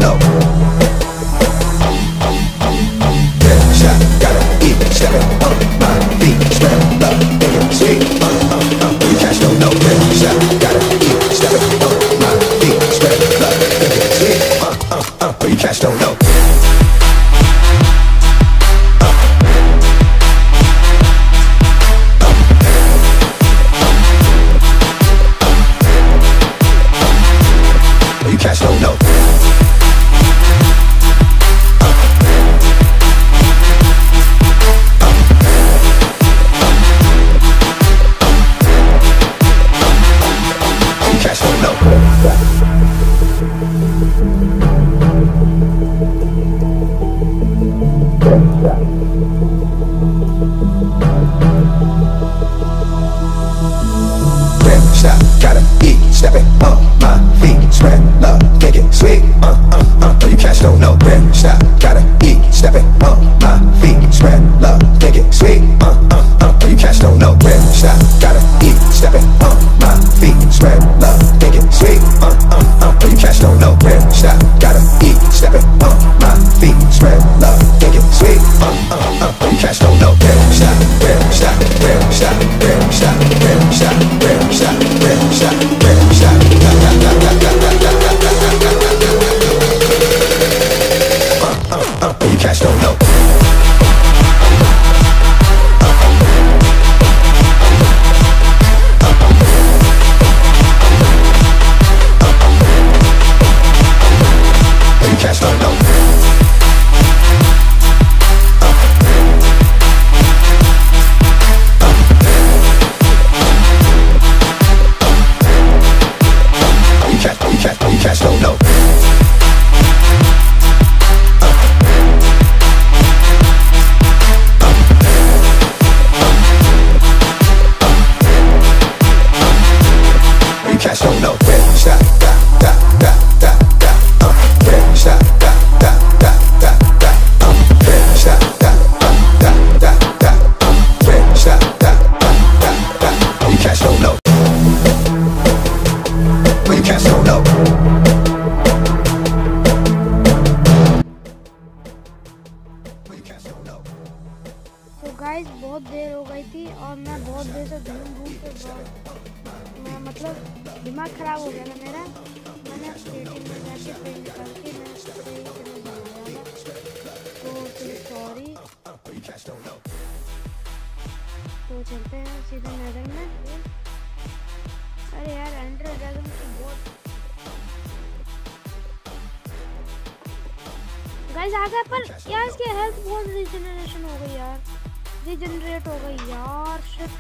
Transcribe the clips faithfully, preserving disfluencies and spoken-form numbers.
know. Rim shot, gotta eat, stepping on my feet, spread love, make it sweet. Uh, uh, uh, you cats don't know. Rim shot, gotta eat, stepping on my feet, spread love, make it sweet. Uh, uh, uh, you cats don't know. You cats don't know. You cats don't know. Rim shot, gotta eat, stepping on my feet, spread love, make it sweet. Uh, uh, uh, you cats don't know. Rim shot, gotta eat, stepping on my feet, spread love, make it sweet. Uh, uh, uh, you cats don't know. Rim shot, gotta eat, stepping on my feet, spread love, make it sweet. Uh, uh, uh, you cats don't know. Rim shot, gotta eat, stepping on my feet, spread love, make it sweet. Uh, uh, uh, you cats don't know. Rim shot, rim shot, rim shot, rim shot, rim shot, rim shot, rim shot, rim shot. Uh, uh, uh, you cats don't know. You cats don't know. You cats, you cats, you cats don't know. You cats don't know. Rim shot, da da da da da. Uh, rim shot, da da da da da. Uh, rim shot, da da da da da. Uh, rim shot, da da da da. You cats don't know. Well, you cats don't know. Well, you cats don't know. तो guys बहुत देर हो गई थी और मैं बहुत देर से घूम घूम के बहुत मैं मतलब दिमाग खराब हो गया था मेरा। मैंने पेटीएम में जाके पे निकाल के मैं पे करने बनाया था, तो फिर सॉरी। तो चलते हैं सीधे नगर में। अरे यार एंडर ड्रैगन तो बहुत गाइस आ गया, पर यार इसकी हेल्थ बहुत रीजनरेशन हो गई यार, रीजनरेट हो गई यार। Shit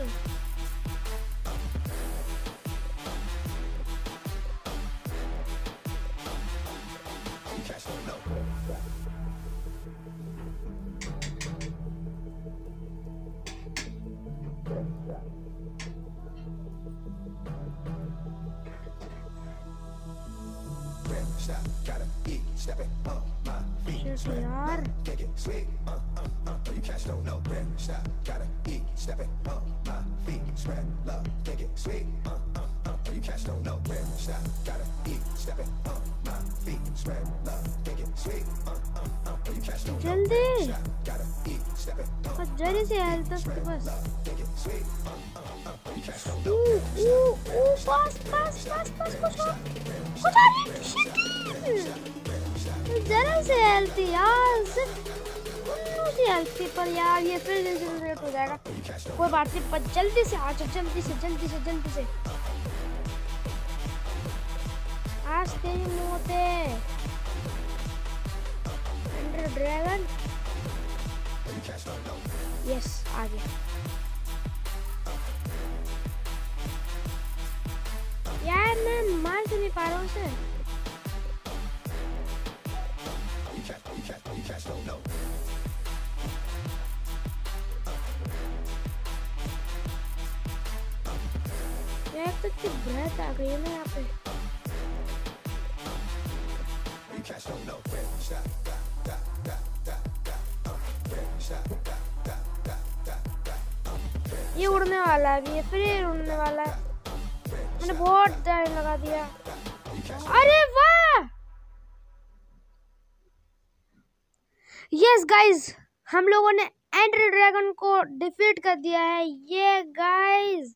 Gotta eat, stepping on my feet, spread love, make it sweet. Uh, uh, uh, you cats don't know. Rim shot, gotta eat, stepping on my feet, spread love, make it sweet. Uh, uh, uh, you cats don't know. Rim shot, gotta eat, stepping on my feet, spread love, make it sweet. Uh, uh, uh, you cats don't know. जल्दी Gotta eat, stepping on बस जरी से health तक बस। make it sweet. Uh, uh, uh, you cats don't ऊ know. ऊ ऊ बस बस बस बस कुछ और कुछ और शिट जरा से हेल्थ यार, सिर्फ उन्नू सी हेल्थ थी, पर यार ये फिर रीजनरेट हो जाएगा। कोई बात नहीं, पर जल्दी से आ जाओ, जल्दी से जल्दी से जल्दी से। आज तेरी मौत है एंडर ड्रैगन। यस आ गया यार, मैं मार तो नहीं पा रहा हूँ उसे। यार तो इतनी ब्रेथ आ गई है ना यहाँ पे। ये उड़ने वाला है अभी, ये फिर उड़ने वाला है। मैंने बहुत टाइम लगा दिया। अरे वाह यस गाइज, हम लोगों ने एंड्री ड्रैगन को डिफीट कर दिया है। ये गाइज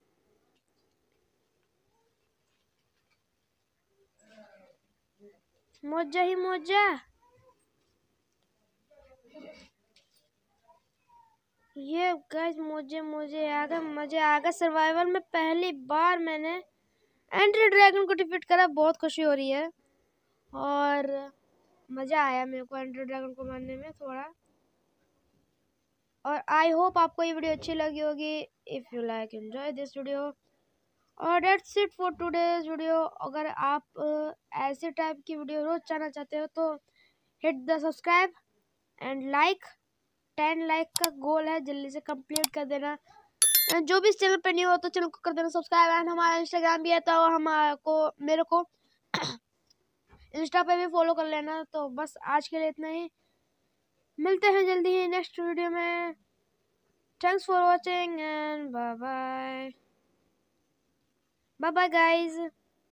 मौजा ही मौजा। ये गाइज मुझे मुझे आ गए मजे आ गए। सर्वाइवल में पहली बार मैंने एंड्री ड्रैगन को डिफीट करा, बहुत खुशी हो रही है और मज़ा आया मेरे को एंड्री ड्रैगन को मारने में थोड़ा। और आई होप आपको ये वीडियो अच्छी लगी होगी। If you like enjoy this video और that's it for today's video. अगर आप ऐसे टाइप की वीडियो रोज चाहना चाहते हो तो hit the subscribe and like. Ten like का गोल है, जल्दी से कंप्लीट कर देना। जो भी इस चैनल पे नहीं हो तो चैनल को कर देना सब्सक्राइब। एंड हमारा इंस्टाग्राम भी है तो हमारे मेरे को इंस्टा पे भी फॉलो कर लेना। तो बस आज के लिए इतना ही, मिलते हैं जल्दी ही नेक्स्ट वीडियो में। Thanks for watching and bye bye bye bye guys.